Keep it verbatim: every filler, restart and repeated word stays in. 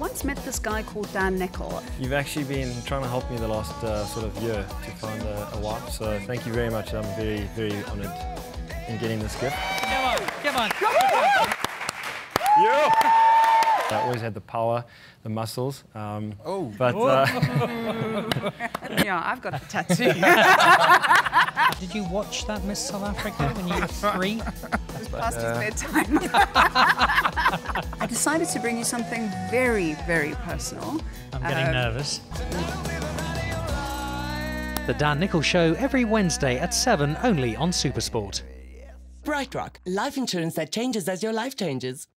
once met this guy called Dan Nicholl. You've actually been trying to help me the last uh, sort of year to find a, a wife, so thank you very much. I'm very, very honoured in getting this gift. Come on, come on. Yeah. I always had the power, the muscles. Um, oh, but uh, yeah, I've got the tattoo. Did you watch that Miss South Africa when you were three? It was past his bedtime. I decided to bring you something very, very personal. I'm getting um, nervous. The Dan Nicholl Show every Wednesday at seven, only on SuperSport. BrightRock, life insurance that changes as your life changes.